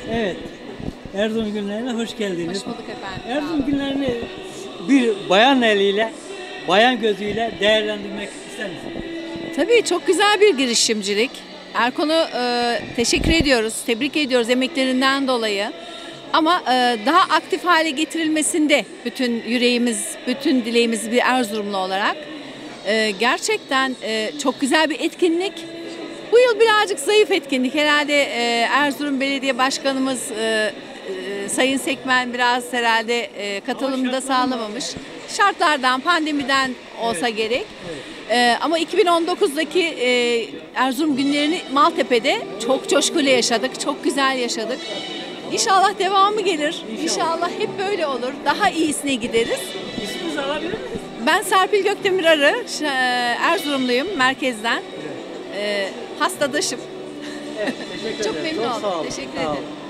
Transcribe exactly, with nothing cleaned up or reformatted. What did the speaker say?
Evet. Erzurum günlerine hoş geldiniz. Hoş bulduk efendim. Sağ Erzurum olun. günlerini bir bayan eliyle, bayan gözüyle değerlendirmek ister misiniz? Tabii çok güzel bir girişimcilik. Erkon'u e, teşekkür ediyoruz, tebrik ediyoruz emeklerinden dolayı. Ama e, daha aktif hale getirilmesinde bütün yüreğimiz, bütün dileğimiz bir Erzurumlu olarak. E, gerçekten e, çok güzel bir etkinlik. Bu yıl birazcık zayıf etkinlik. Herhalde e, Erzurum Belediye Başkanımız e, e, Sayın Sekmen biraz herhalde e, katılımını da sağlamamış. Şartlardan, pandemiden olsa gerek. Ee, ama iki bin on dokuzdaki e, Erzurum günlerini Maltepe'de çok coşkuyla yaşadık, çok güzel yaşadık. İnşallah devamı gelir, İnşallah hep böyle olur, daha iyisine gideriz. İsminizi alabilir miyiz? Ben Serpil Gökdemir Arı, Ş- e, Erzurumluyum merkezden. Ee, hastadaşım. Evet, teşekkür Çok ederim. memnun Çok oldum, sağ olun. teşekkür Sağ olun. ederim.